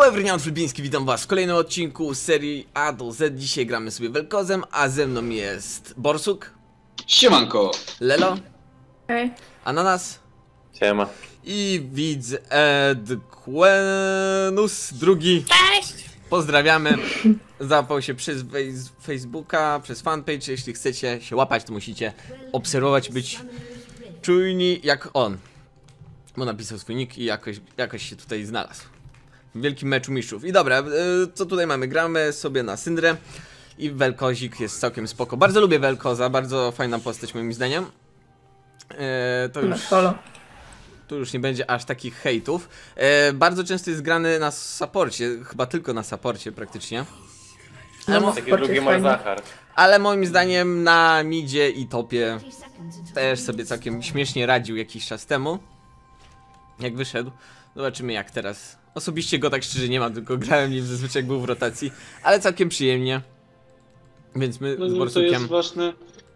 Hello everyone, Filipiński, witam was w kolejnym odcinku z serii A do Z. Dzisiaj gramy sobie Vel'Kozem, a ze mną jest Borsuk. Siemanko! Lelo. Hej. Ananas. Siema. I widz Edquenus drugi. Cześć! Pozdrawiamy. Załapał się przez Facebooka, przez fanpage. Jeśli chcecie się łapać, to musicie obserwować, być czujni jak on. Bo napisał swój nick i jakoś się tutaj znalazł. W wielkim meczu mistrzów. I dobra, co tutaj mamy? Gramy sobie na Syndrę. I Vel'Kozik jest całkiem spoko. Bardzo lubię Vel'Koza, bardzo fajna postać moim zdaniem. Tu już nie będzie aż takich hejtów. Bardzo często jest grany na supporcie, chyba tylko na supporcie praktycznie. Taki drugi Marzachar. Ale moim zdaniem na midzie i topie też sobie całkiem śmiesznie radził jakiś czas temu. Jak wyszedł. Zobaczymy jak teraz. Osobiście go tak szczerze nie mam, tylko grałem nim zazwyczaj jak był w rotacji. Ale całkiem przyjemnie. Więc my z Borsukiem to jest ważne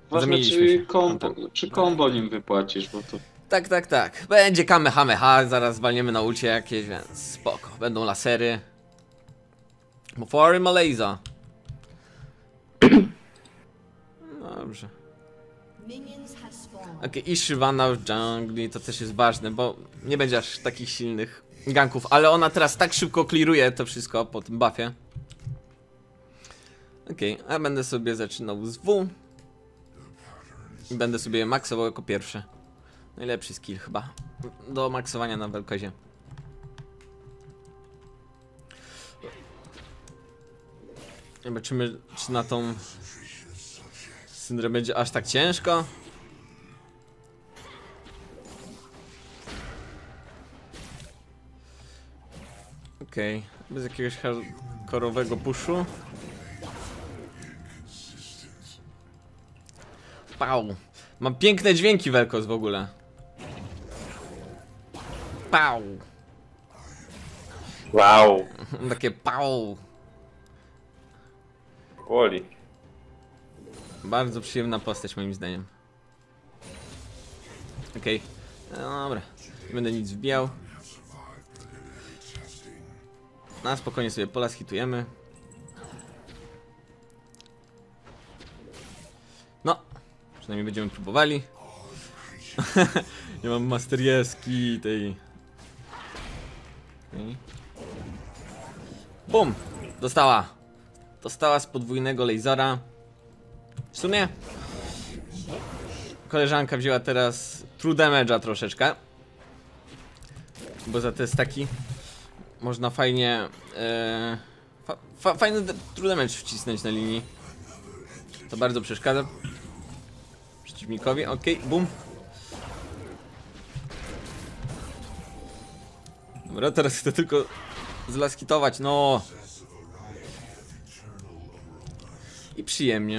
czy combo nim wypłacisz, bo to... Tak. Będzie kamehameha, zaraz walniemy na ulcie jakieś, więc spoko. Będą lasery. Mofory Malayza. Dobrze. Okej, i Shyvana w jungli to też jest ważne, bo nie będzie aż takich silnych ganków, ale ona teraz tak szybko clearuje to wszystko po tym buffie. Okej, a będę sobie zaczynał z W. I będę sobie je maksował jako pierwszy. Najlepszy skill chyba do maksowania na Vel'Kozie. Zobaczymy, czy na tą Syndrę będzie aż tak ciężko. Okej, bez jakiegoś hardkorowego pushu. Pau. Mam piękne dźwięki Vel'Koz w ogóle. Pau. Wow. Takie pau. Woli. Bardzo przyjemna postać moim zdaniem. Okej. Dobra. Nie będę nic wbijał. Na spokojnie sobie pola schitujemy. No. Przynajmniej będziemy próbowali. Nie mam masterieski tej. Okay. Bum! Dostała z podwójnego lasera. W sumie koleżanka wzięła teraz true damage'a troszeczkę. Bo za te staki można fajnie fajny true damage wcisnąć na linii. To bardzo przeszkadza przeciwnikowi. Okej, bum. Dobra, teraz chcę tylko zlaskitować, no. I przyjemnie.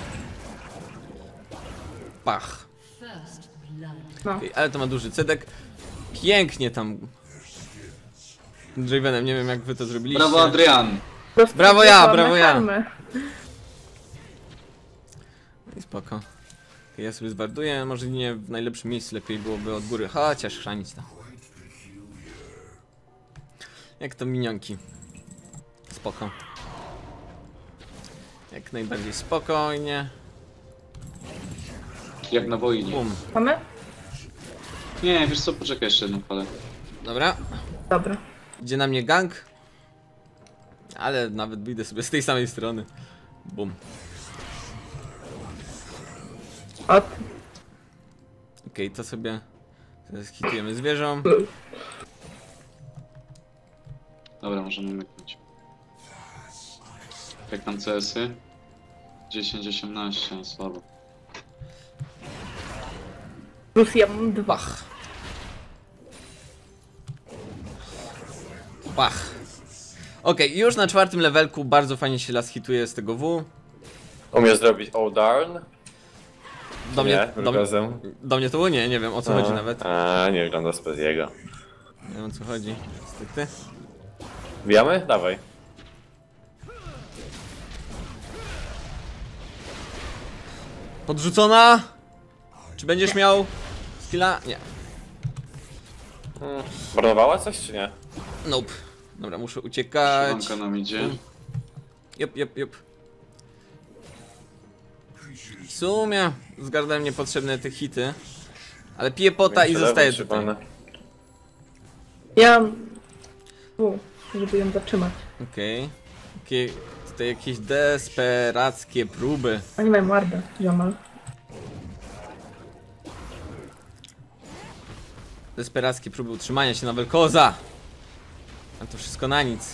Pach. Okay, ale to ma duży cedek. Pięknie tam Dravenem, nie wiem jak wy to zrobiliście. Brawo Adrian! Brawo ja! I spoko. Okay, ja sobie zwarduję, może nie w najlepszym miejscu, lepiej byłoby od góry, chociaż chrzanić to. Jak to minionki. Spoko. Jak najbardziej spokojnie. Jak na wojnie. Bum. Mamy? Nie, wiesz co, poczekaj jeszcze jedną falę. Dobra. Dobra. Idzie na mnie gang. Ale nawet wyjdę sobie z tej samej strony. Bum. Okej, to sobie hitujemy zwierzą. Dobra, możemy myknąć. Jak tam CS-y? 10-18, słabo. Plus ja mam 2. Pach. Pach. Okej, już na 4. levelku bardzo fajnie się las hituje z tego W. Umiesz zrobić oh darn? Do mnie, Vel'Kozem? do mnie to było? Nie wiem o co chodzi nawet. Nie wygląda z jego. Nie wiem o co chodzi. Niestety. Wbijamy? Dawaj. Podrzucona! Czy będziesz miał skilla? Nie. Marnowała coś czy nie? Nope. Dobra, muszę uciekać. Szanka nam idzie. Jup. W sumie zgarnąłem niepotrzebne te hity. Ale piję pota i zostaję tutaj. Ja... żeby ją zatrzymać. Okej. Tutaj jakieś desperackie próby. Oni mają wardę, ziomal. Desperackie próby utrzymania się na Vel'Koza. A to wszystko na nic.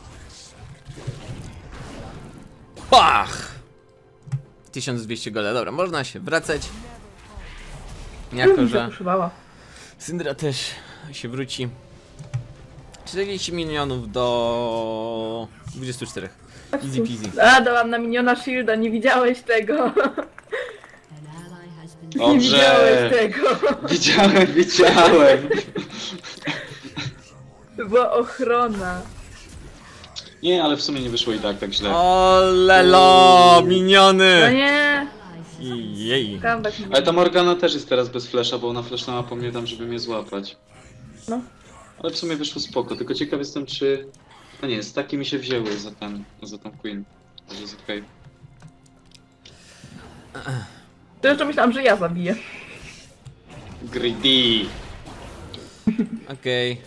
Pach! 1200 gole, dobra, można się wracać. Jako, że Zapuszowała. Syndra też się wróci. 40 milionów do 24. Easy peasy. A, dałam na miniona shielda, nie widziałeś tego. Nie widziałeś Dobrze. tego. Widziałem. To była ochrona. Nie, ale w sumie nie wyszło i tak źle. O lelo, No miniony! nie. Jej. Comeback Ale ta Morgana też jest teraz bez flasha, bo ona flashnęła po mnie tam, żeby mnie złapać. No. Ale w sumie wyszło spoko, tylko ciekaw jestem czy... No nie, staki mi się wzięły za tą Queen. Że jest okej. To jeszcze myślałam, że ja zabiję. Greedy! Okej.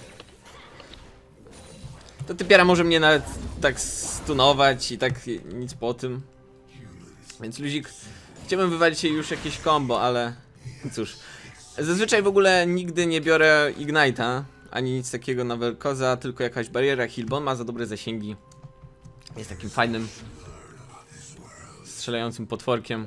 To typiara może mnie nawet tak stunować i tak nic po tym. Więc luzik, chciałbym wywalić się już jakieś combo, ale cóż. Zazwyczaj w ogóle nigdy nie biorę Ignite'a, ani nic takiego na Vel'Koza, tylko jakaś bariera heal, bo on ma za dobre zasięgi. Jest takim fajnym strzelającym potworkiem.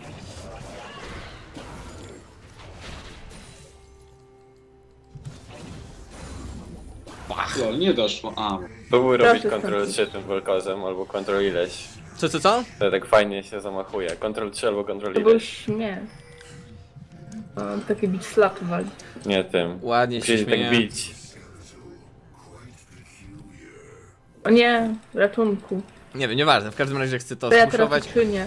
Lol, nie doszło. A, Próbuj robić Proszę, Ctrl 3 tym Vel'Kozem albo Ctrl ileś. Co? To tak fajnie się zamachuje. Ctrl 3 albo Ctrl To był ileś. śmiech. O, takie bić slapy wali. Nie tym. Ładnie się Musieli tak śmieje. bić. O nie, ratunku. Nie wiem, nieważne, w każdym razie chcę to To ja teraz spuszować. uczynię.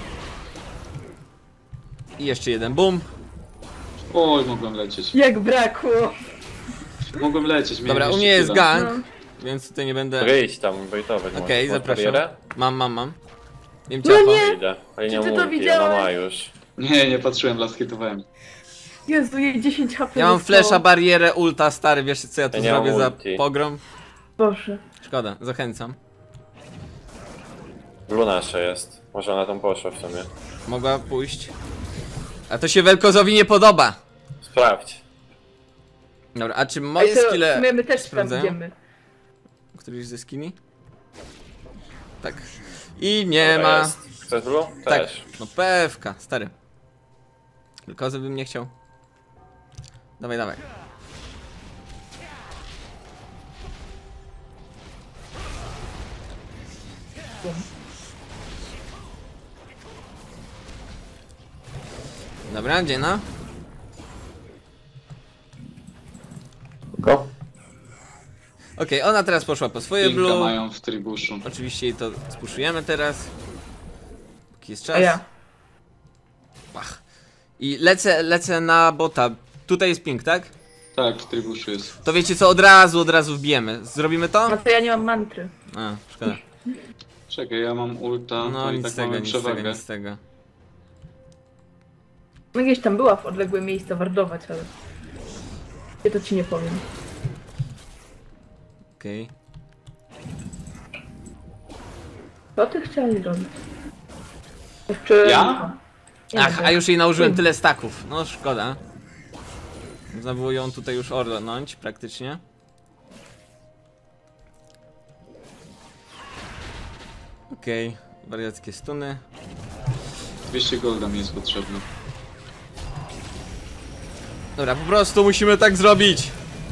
I jeszcze jeden boom. oj, mogłem lecieć. Jak brakło. Mogłem lecieć, miałem Dobra, u jeszcze mnie jest chwilę. gang, więc tutaj nie będę... Wyjść tam, bejtować. Okej, Masz zapraszam. barierę? Mam. Wiem No ciacho. nie. Idę. Ale nie Czy ty mam to ulti, widziałeś? ona ma już. Nie patrzyłem, laskitowałem. Jezu, jej 10 HP Ja mam zostało. flesza, barierę, ulta, stary, wiesz co ja tu Ja nie mam zrobię za ulti. pogrom? Boże. Szkoda, zachęcam. Lunasze jest. Może ona tam poszła w sumie. Mogła pójść. A to się Vel'Kozowi nie podoba. Sprawdź. Dobra, a czy Ej, moje to w skille sumie my też tam sprawdzają? idziemy. Któryś ze skini? Tak. I nie Dobra, ma. jest. Chcesz blue? Tak, Też. no pewka, stary. Vel'Kozy bym nie chciał. Dawaj. Dobra, Dziena. Go. Okej, ona teraz poszła po swoje Pinka blue. mają w tribuszu. Oczywiście jej to spuszujemy teraz. Póki jest czas. A ja. Pach. I lecę na bota. Tutaj jest ping, tak? Tak, w tribuszu jest. To wiecie co, od razu wbijemy. Zrobimy to? No to ja nie mam mantry. A, szkoda. Czekaj, ja mam ulta, No to i nic tak z tego, mamy nic z tego, przewagę. nic z tego. No gdzieś tam była w odległe miejsca wardować, ale... Ja to ci nie powiem. Okej. Co ty chcieli robić? Jeszcze... Ja? Nie Ach, wiem. a już jej nałożyłem tyle staków. No szkoda. Można było ją tutaj już ornąć praktycznie. Okej, wariackie stuny. 200 golda mi jest potrzebne. Dobra, po prostu musimy tak zrobić.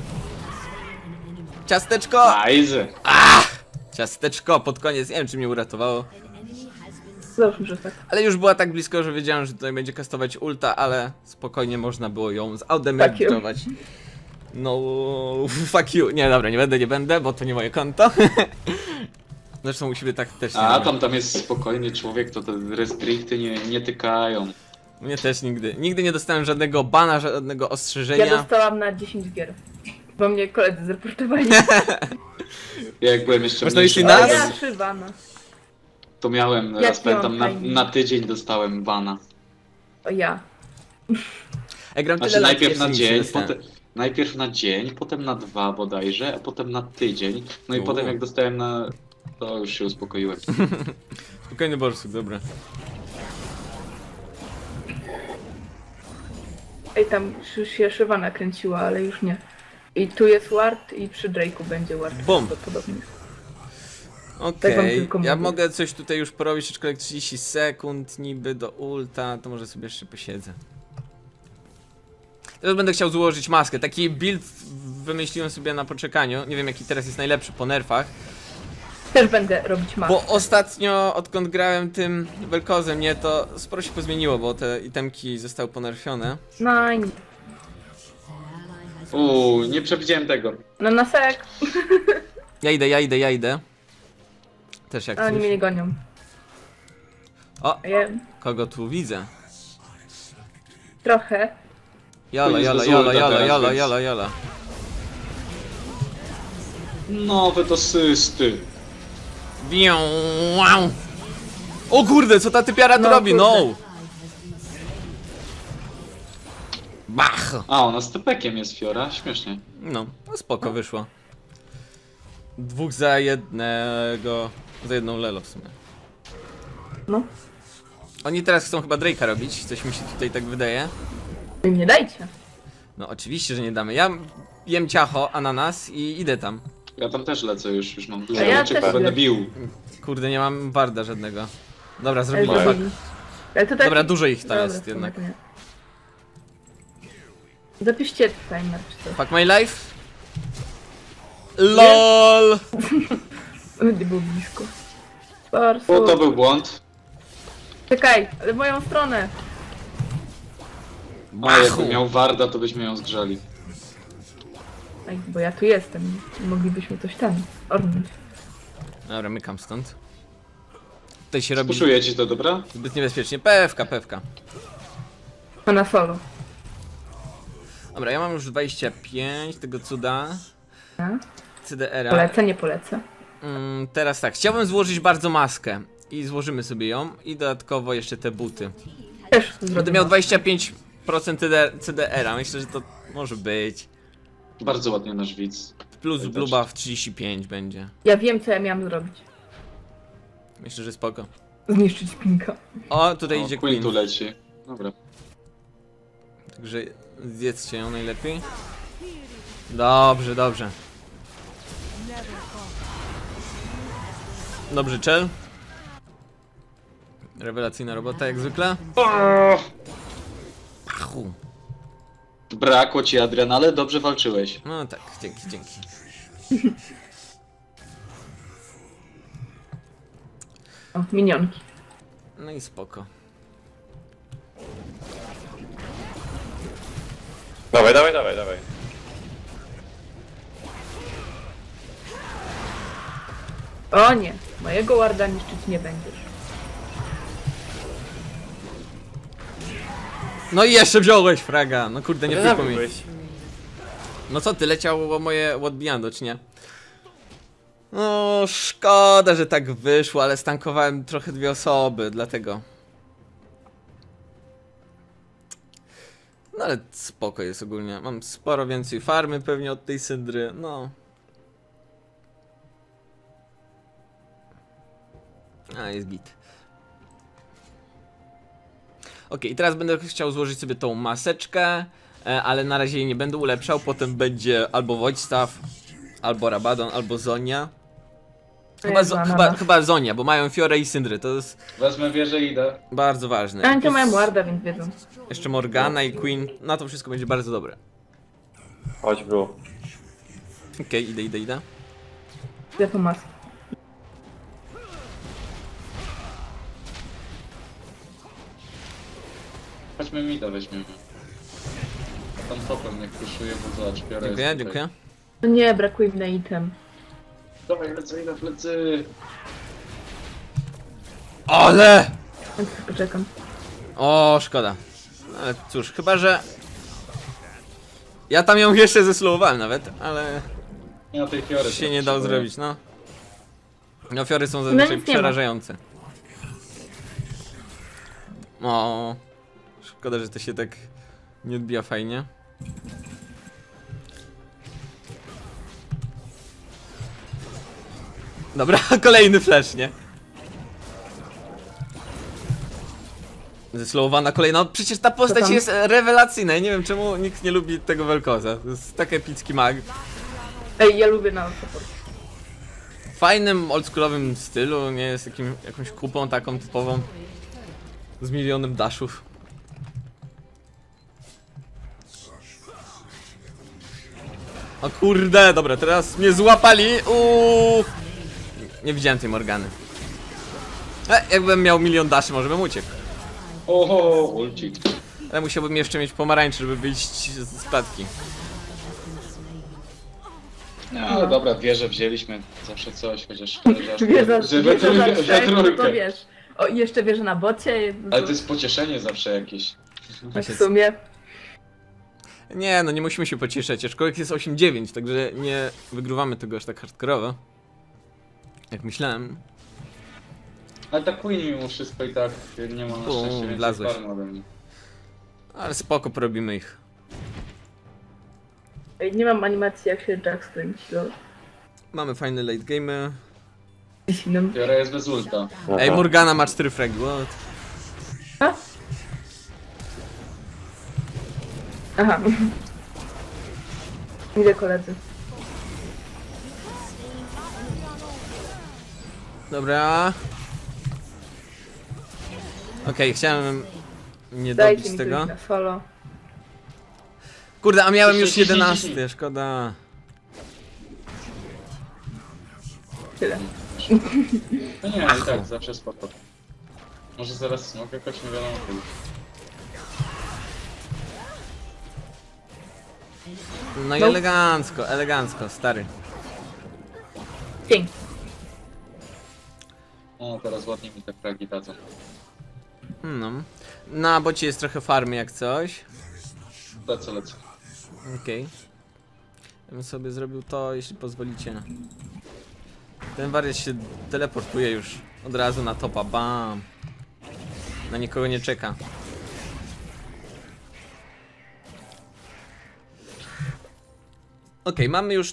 Ciasteczko! Nice! Ciasteczko pod koniec, nie wiem czy mnie uratowało. Załóżmy, że tak. Ale już była tak blisko, że wiedziałem, że tutaj będzie kastować ulta, ale spokojnie można było ją zaudemage'ować. No, fuck you. Nie, dobra, nie będę, bo to nie moje konto. Zresztą musimy tak też nie A, robić. tam jest spokojny człowiek, to te restrikty nie tykają. Mnie też nigdy nie dostałem żadnego bana, żadnego ostrzeżenia. Ja dostałam na 10 gier. Bo mnie koledzy zreportowali. Ja jak byłem jeszcze Masz na myśli mniejszy, nas? A ja Szywana. to miałem, Jak raz pamiętam, miałam fajnie. na tydzień dostałem bana. O ja. Ja gram tyle Znaczy lat, najpierw jeszcze na nic nie dzień, dostałem. najpierw na dzień, potem na 2 bodajże, a potem na tydzień. No i U. potem jak dostałem na... to już się uspokoiłem. Spokojny borsuk, dobra. Ej, tam się Szywana kręciła, ale już nie. I tu jest ward i przy Drake'u będzie ward. Bum. Podobnie. Okej, wam tylko ja mówię. mogę coś tutaj już porobić, aczkolwiek 30 sekund niby do ulta, to może sobie jeszcze posiedzę. Teraz będę chciał złożyć maskę, taki build wymyśliłem sobie na poczekaniu, nie wiem jaki teraz jest najlepszy po nerfach. Też będę robić maskę. Bo ostatnio, odkąd grałem tym Vel'Kozem, nie, to sporo się pozmieniło, bo te itemki zostały ponerfione. No i Nie przewidziałem tego. no na sek. Ja idę. Też jak A oni mnie coś. nie gonią. O, A ja kogo tu widzę? trochę. Jolo. Nowe asysty. Bią, wow. O kurde, co ta typiara tu No, robi? No! kurde. Bach! A, ona z tepekiem jest Fiora, śmiesznie. No, spoko wyszło. Dwóch za jednego, za jedną Lelo w sumie. No. Oni teraz chcą chyba Drake'a robić, coś mi się tutaj tak wydaje. Wy mi nie dajcie. No oczywiście, że nie damy. Ja jem ciacho, ananas i idę tam. Ja tam też lecę już mam dużo A ja rzeczy, też będę lecę. bił. Kurde, nie mam warda żadnego. Dobra, Ale zrobili Dobra. fuck. zrobili. Ale to tak... Dobra, dużo ich tam Dobra, jest to jednak. nie. Zapiszcie timer czy coś. Fuck my life. LOL! Nie było blisko. Barsu. O, to był błąd. Czekaj, ale w moją stronę. A jakby Bachu! miał Warda, to byśmy ją zgrzali. Ej, bo ja tu jestem. Moglibyśmy coś tam ornąć. Dobra, mykam stąd. Tutaj się robi Spuszuję ci to, dobra? zbyt niebezpiecznie. Pewka. Ona solo. Dobra, ja mam już 25 tego cuda. A? CDR-a. Polecę, nie polecę. Teraz tak, chciałbym złożyć bardzo maskę. I złożymy sobie ją. I dodatkowo jeszcze te buty. Też Będę zrobię. miał 25% CDR-a. Myślę, że to może być. Bardzo ładnie nasz widz. Plus Oj, blue buff 35 będzie. Ja wiem, co ja miałam zrobić. Myślę, że spoko. Zniszczyć Pinka. O, tutaj idzie Queen tu Queen. leci. Dobra. Także zjedzcie ją najlepiej. Dobrze. Dobrze, czel. Rewelacyjna robota, jak zwykle. Pachu. Brakło ci, Adrian, ale dobrze walczyłeś. No tak, dzięki. O, minionki. No i spoko. Dawaj. O nie, mojego warda niszczyć nie będziesz. No i jeszcze wziąłeś fraga. No kurde, nie Nie tylko mi. zabiłeś. No co ty, leciało moje What Beyond, czy nie? No szkoda, że tak wyszło, ale stankowałem trochę dwie osoby, dlatego. No ale spoko jest ogólnie. Mam sporo więcej farmy pewnie od tej syndry, no. A, jest git. Okej, teraz będę chciał złożyć sobie tą maseczkę, ale na razie jej nie będę ulepszał, potem będzie albo Wojtstaw, albo Rabadon, albo Zonia. Chyba Zonia, bo mają Fiorę i Syndry, to jest Wezmę wieżę i idę. bardzo ważne. Ja nie Plus mają warda, więc wiedzą. jeszcze Morgana i Queen, na to wszystko będzie bardzo dobre. Chodź, Blue. Okej, idę. Ja to mas. Chodźmy mida, weźmiemy. Tam topem niech puszuje, bo zobacz, Fiora jest tutaj. Dziękuję. No nie, brakuje mi na item. Dawaj, lecę, idę w plecy. Ale! Więc poczekam. O, szkoda. Ale cóż, chyba że... Ja tam ją jeszcze zeslowowałem nawet, ale Nie na tej Fiory. się nie dało zrobić, no. No fiory są No zazwyczaj nic nie ma. przerażające. O, szkoda, że to się tak nie odbija fajnie. Dobra, kolejny flash, nie? Zeslowowana kolejna. No przecież ta postać tam? jest rewelacyjna. Ja nie wiem czemu nikt nie lubi tego Vel'Koza. To jest tak epicki mag. Ej, ja lubię na support. W fajnym, oldschoolowym stylu, nie jest jakąś kupą taką typową. Z milionem dashów. O kurde, dobra, teraz mnie złapali. Nie widziałem tej Morgany. Jakbym miał milion daszy, może bym uciekł. Oho, ulcik. Ale musiałbym jeszcze mieć pomarańczy, żeby wyjść z klatki. No ale dobra, wieżę wzięliśmy. Zawsze coś, chociaż Wieża że za trzech, no to trójkę. wiesz. O, i jeszcze wieżę na bocie. Ale to jest pocieszenie zawsze jakieś. w sumie. Nie, no nie musimy się pocieszać, aczkolwiek jest 8-9, także nie wygrywamy tego aż tak hardkorowo. Jak myślałem. Ale ta Queen mimo wszystko i tak nie ma na szczęście więcej wlazłeś. farm ode mnie. Ale spoko, porobimy ich. Ej, nie mam animacji jak się Jack skręci, lol. Mamy fajne late game'y. Innym. Fiora jest bez ulta. Ej, Morgana ma 4 fragi, what? A? Aha. Idę koledzy. Dobra. Okej, chciałem nie Dajcie dobić mi tego. tego. Na solo. Kurde, a miałem już Ciśnij, ciśnij, 11, ciśnij. szkoda. Tyle. No nie, i tak, zawsze spoko. Może zaraz smok jakoś, nie wiadomo kiedy. No i No. elegancko, elegancko, stary. Pięknie. O, teraz ładnie mi te fragi dadzą. No. Na bocie jest trochę farmy jak coś. Lecę. Okej. Ja bym sobie zrobił to, jeśli pozwolicie. Ten wariat się teleportuje już od razu na topa, bam. Na nikogo nie czeka. Okej, mamy już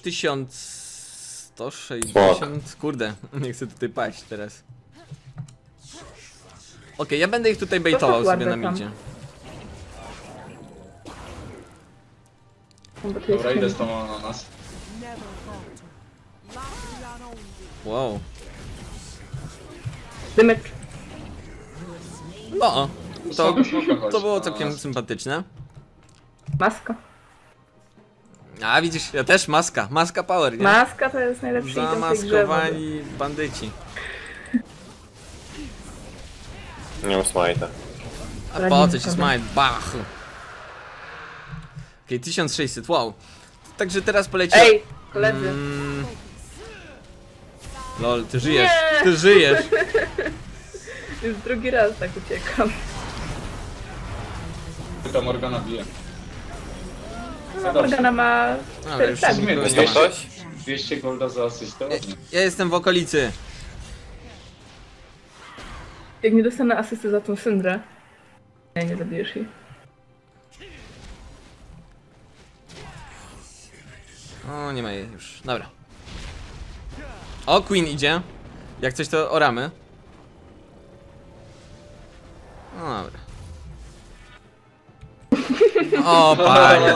1160. Kurde, nie chcę tutaj paść teraz. Okej, ja będę ich tutaj baitował sobie na ładne tam. midzie. No, bo to Dobra, jest idę z tobą na nas. Wow. Dymek. No, to, Smoka chodź. to było Na całkiem nas. sympatyczne. Maska. A widzisz, ja też maska, maska power, nie? Maska to jest najlepszy item w tej grze. Zamaskowani bandyci. Nie mam smajta. A Radzi po co mi ci sobie. smite? Bach! Okej, 1600, wow. Także teraz poleci... Ej, koledzy. Lol, ty żyjesz, Nie! ty żyjesz! Już drugi raz tak uciekam. Ta Morgana bije. No, Morgana ma Ale 4 już fragi. nikogo Jest nie tam ma. ktoś? 200 golda za asystę, ładnie. Ja jestem w okolicy. Jak nie dostanę asysty za tą syndrę. Nie zabijesz jej. O, nie ma jej już, dobra. O, Queen idzie. Jak coś to oramy. No dobra. O, panie.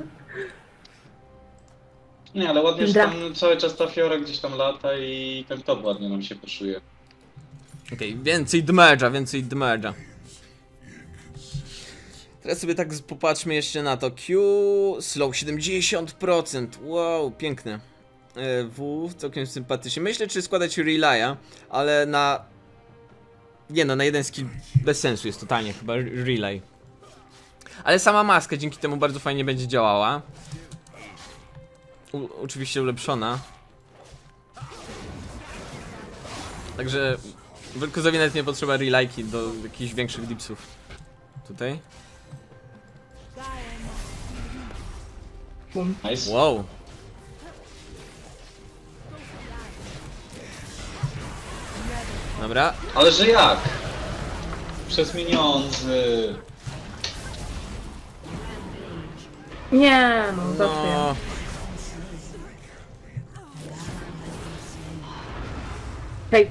Nie, ale ładnie, że Da. tam cały czas ta Fiora gdzieś tam lata i ten top ładnie nam się poszuje. Okej, więcej damage'a, więcej damage'a. Teraz sobie tak popatrzmy jeszcze na to. Q, slow 70%, wow, piękne. W, całkiem sympatycznie. Myślę, czy składać relaya, ale na... Nie no, na jeden skill bez sensu jest totalnie chyba relay. Ale sama maska dzięki temu bardzo fajnie będzie działała. Oczywiście ulepszona. Także Vel'Kozowi nawet nie potrzeba relayki do jakichś większych dipsów. Tutaj. Bum. Nice. Wow. Dobra. Ale że jak? Przez pieniądze. Nie, no zawsze ja. No. Hej,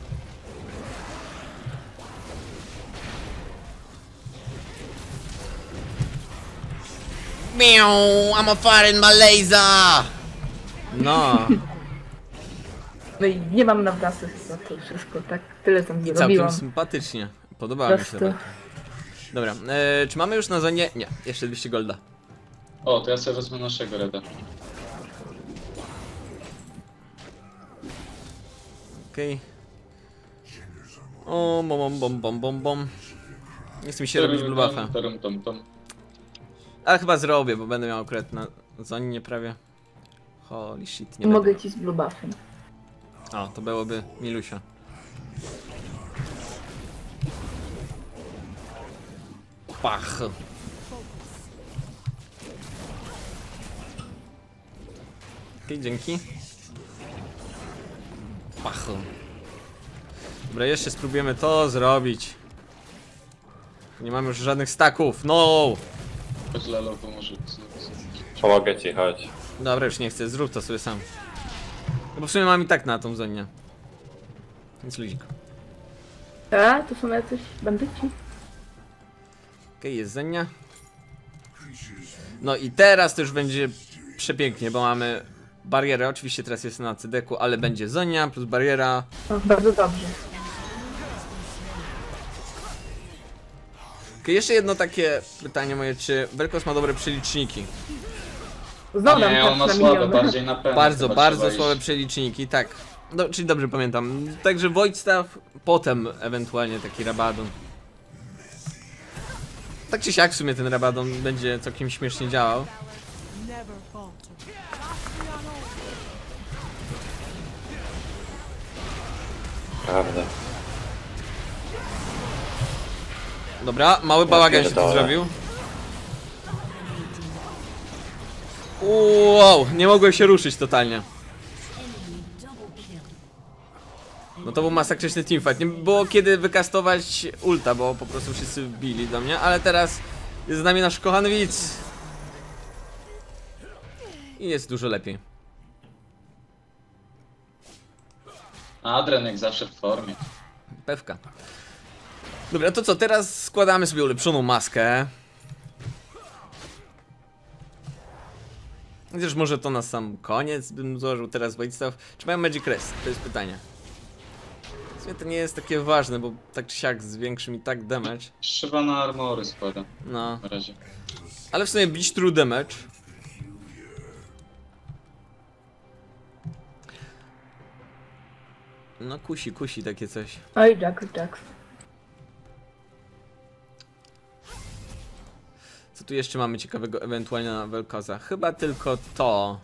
Miau, I'm a fire in my laser! No. no i nie mam nawgasy za to wszystko, tak? Tyle tam I całkiem zrobiłam. sympatycznie. Podobało mi się Prosto. to. Dobra, czy mamy już na zonie? Nie, jeszcze 200 golda. O, to ja sobie wezmę naszego reda. Okej. O, bom. Nie chce mi się robić blue buffa. Tom. Ale chyba zrobię, bo będę miał akurat na zonie prawie. Holy shit, nie Mogę będę. ci z blue buffem. O, to byłoby milusia. Pach. Okej, dzięki. Pach. Dobra, jeszcze spróbujemy to zrobić. Nie mamy już żadnych staków, no! Chodź Lalo, pomoże. Pomogę ci, chodź. Dobra, już nie chcę, zrób to sobie sam. No bo w sumie mam i tak na tą zonie. Więc luzik. A, to są jacyś bandyci. Okej, jest zenia. No i teraz to już będzie przepięknie, bo mamy barierę. Oczywiście teraz jest na CD-ku, ale będzie zonia plus bariera. O, bardzo dobrze. Okej, jeszcze jedno takie pytanie moje, czy Vel'Koz ma dobre przeliczniki? Znowu Nie, on ma na słabe, miniony. bardziej na pewno. Bardzo, chyba bardzo trzeba słabe iść. przeliczniki, tak. No, czyli dobrze pamiętam. Także Void Staff, potem ewentualnie taki Rabadon. Tak czy siak w sumie ten Rabadon będzie całkiem śmiesznie działał. Prawda. Dobra, mały bałagan się tu pierdolę. zrobił. Wow, nie mogłem się ruszyć totalnie. No to był masakryczny teamfight. Nie było kiedy wykastować ulta, bo po prostu wszyscy wbili do mnie, ale teraz jest z nami nasz kochany widz. I jest dużo lepiej. Adrian jak zawsze w formie. Pewka. Dobra, to co, teraz składamy sobie ulepszoną maskę. Chociaż może to na sam koniec bym złożył teraz Void Staff. Czy mają Magic Rest? To jest pytanie. W sumie to nie jest takie ważne, bo tak czy siak zwiększy mi tak damage. Trzeba na armory składa No, na razie. ale w sumie bić true damage. No kusi takie coś. Oj, Jack. Co tu jeszcze mamy ciekawego ewentualnie na Vel'Koza? Chyba tylko to.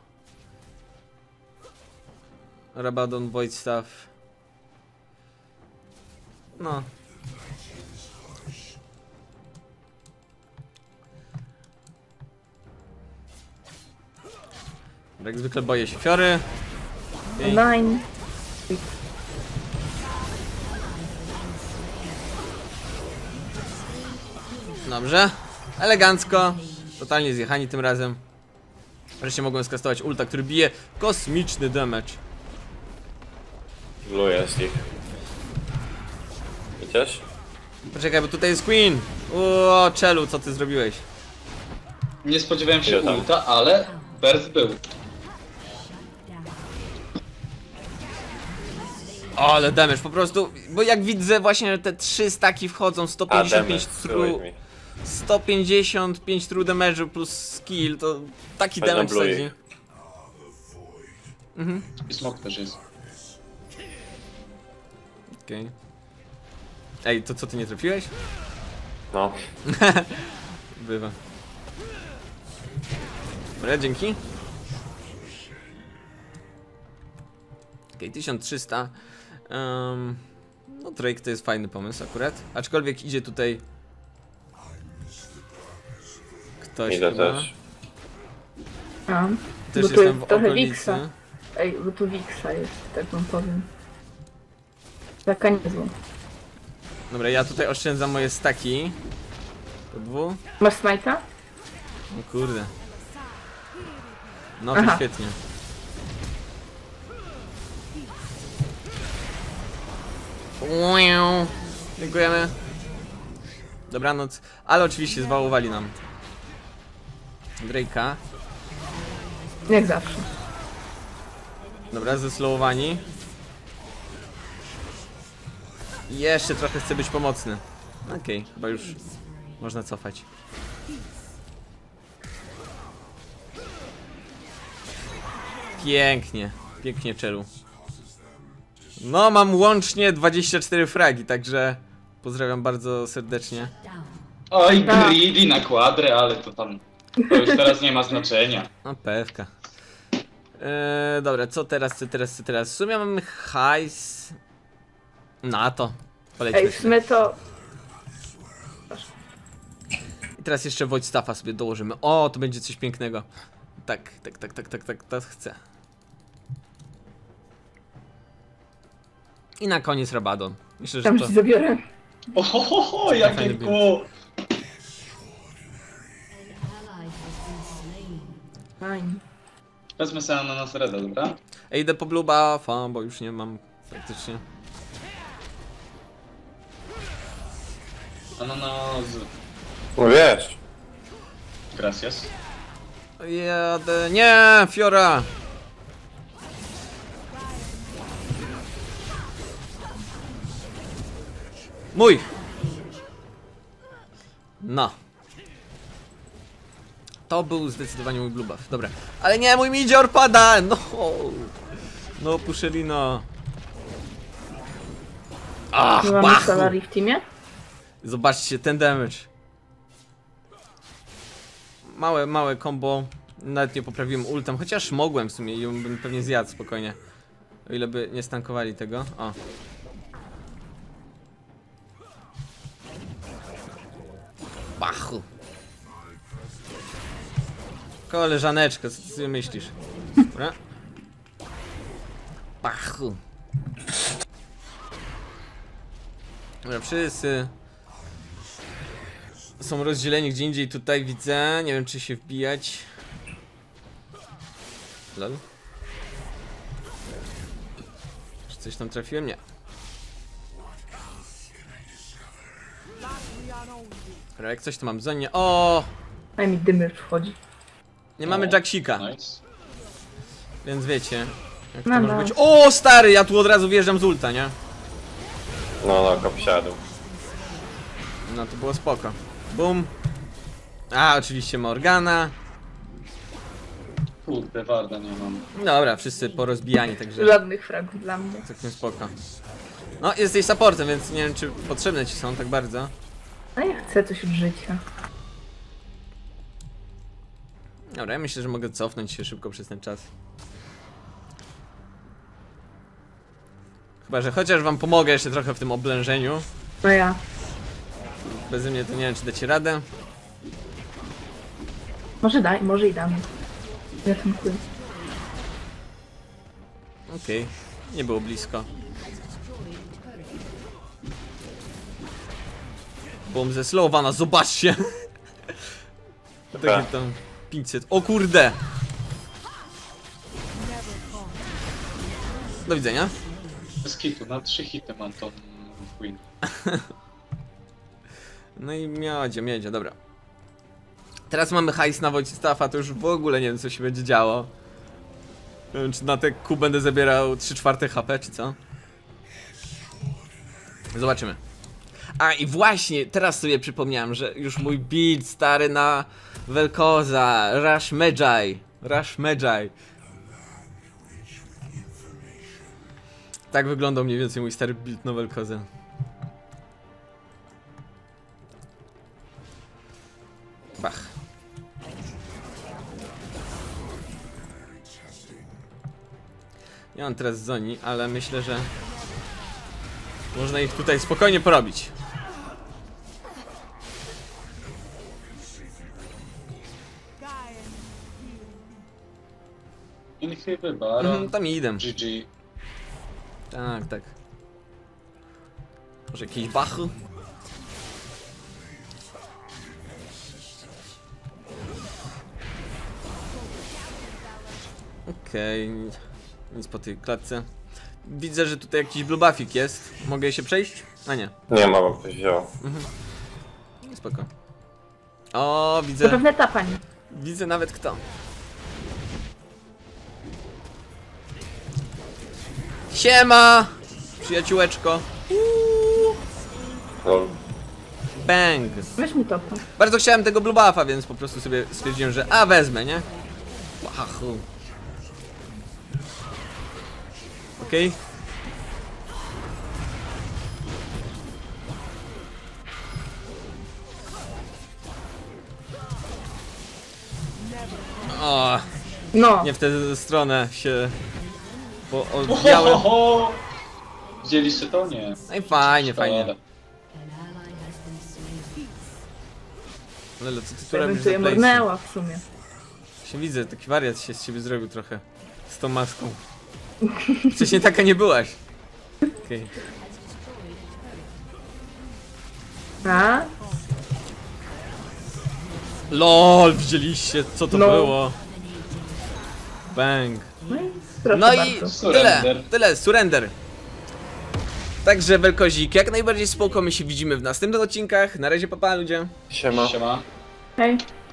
Rabadon, Void Staff. No. Jak zwykle boję się fiory. Okej. 9. Dobrze. Elegancko. Totalnie zjechani tym razem. Wreszcie mogłem skastować ulta, który bije kosmiczny damage. Blue jest ich. Idziesz? Poczekaj, bo tutaj jest Queen. O, czelu, co ty zrobiłeś? Nie spodziewałem się Ile tam? ulta, ale Berth był. O, ale damage, po prostu, bo jak widzę właśnie te 3 staki wchodzą, 155 spróbuj true, mi. 155 true damage plus skill, to taki Chodź na damage blue sadzi. ich. I smok też jest. Okej. Ej, to co, ty nie trafiłeś? No. Bywa. Dobra, dzięki. Okej, 1300. No Drake to jest fajny pomysł akurat. Aczkolwiek idzie tutaj ktoś Idę chyba. też. A, Też bo tu jestem jest w trochę okolicy. Wixa. Ej, bo tu Wixa jest, tak wam powiem. Taka niezła. Dobra, ja tutaj oszczędzam moje staki. Po 2. Masz smajta? O kurde. No to Aha. świetnie. Uiu. Dziękujemy. Dobranoc. Ale oczywiście zwałowali nam Drake'a. Jak zawsze. Dobra, zeslowowani. Jeszcze trochę chcę być pomocny. Okej, chyba już można cofać. Pięknie, pięknie czelu. No, mam łącznie 24 fragi, także pozdrawiam bardzo serdecznie. Oj, Tak. greedy na kwadrę, ale to tam... To już teraz nie ma znaczenia. No, pewka. Dobra, co teraz? W sumie mamy hajs na to. Polećmy Ej, w się. sumie to... I teraz jeszcze Voidstaffa sobie dołożymy. O, to będzie coś pięknego. Tak chcę. I na koniec Rabadon. Myślę, że Tam to... ci zabiorę. Ohohoho, Fajny jakie build. kół! Fajnie. Wezmę sobie na nas Reda, dobra? Ej, idę po blue buffa, bo już nie mam faktycznie. Ananas... No wiesz. Gracias. Jadę... Nie, Fiora! Mój! No. To był zdecydowanie mój blue buff, dobra. Ale nie, mój midzior pada! No! No, Puszelino. Ach, Nie mamy bachu! Salary w teamie? Zobaczcie, ten damage. Małe combo. Nawet nie poprawiłem ultem, chociaż mogłem w sumie i ją bym pewnie zjadł spokojnie. O ile by nie stankowali tego. O. Bachu. Koleżaneczko, co ty sobie myślisz? Dobra. Bachu. Dobra, wszyscy są rozdzieleni gdzie indziej, tutaj widzę. Nie wiem, czy się wbijać. Lol. Czy coś tam trafiłem? Nie. Dobra, jak coś to mam w zonie. O! Daj mi dymy wchodzi. Nie mamy Jacksika, Nice. więc wiecie. Jak to No, może no. być. O, stary! Ja tu od razu wjeżdżam z ulta, nie? No, kop siadł. No to było spoko. Bum. A, oczywiście Morgana. Kurde, Warda nie mam. Dobra, wszyscy porozbijani, także Żadnych fragów dla mnie. całkiem spoko. No, jesteś supportem, więc nie wiem, czy potrzebne ci są tak bardzo. A ja chcę coś od życia. Dobra, ja myślę, że mogę cofnąć się szybko przez ten czas. Chyba, że chociaż wam pomogę jeszcze trochę w tym oblężeniu. No ja. Beze mnie to nie wiem, czy dacie radę. Może i damy. Ja dziękuję. Okej, nie było blisko. Bum, zeslowana, zobaczcie! Takie tam 500. O kurde! Do widzenia. Bez kitu, na 3 hity mam tą Queen. No i miedzie, dobra. Teraz mamy hajs na Voidstaffa, to już w ogóle nie wiem, co się będzie działo. Nie wiem, czy na te Q będę zabierał 3/4 HP, czy co? Zobaczymy. A i właśnie, teraz sobie przypomniałem, że już mój build stary na Vel'Koza, Rush Magi. Tak wyglądał mniej więcej mój stary build na Vel'Kozę. Bach. Ja mam teraz Zoni, ale myślę, że można ich tutaj spokojnie porobić. chyba, Baron. Tam idę. GG. Tak, tak. Może jakiś bach? Okej, nic po tej klatce. Widzę, że tutaj jakiś blue buffik jest. Mogę się przejść? A nie, Nie ma, bo ktoś wziął. spoko. O, To widzę, pewnie ta pani. widzę nawet kto. Siema! Przyjaciółeczko. Lol. Bang! Weź mi topa. Bardzo chciałem tego blue buffa, więc po prostu sobie stwierdziłem, że wezmę, nie? Wahahu. Okej. O, No, nie w tę stronę się odbiałem. Ohohoho! Widzieliście to? Nie. No i fajnie, Szkoda. fajnie. Lelo, co ty tu ja bym robisz tu za je place? mrnęła w sumie. Się widzę, taki wariat się z ciebie zrobił trochę. Z tą maską. Wcześniej taka nie byłaś. Okej. A? LOL, widzieliście co to No. było? Bang. No i proszę No i bardzo. tyle, surrender. Także Welkozik, jak najbardziej spoko, my się widzimy w następnych odcinkach. Na razie, papa ludzie. Siema. Siema. Hej.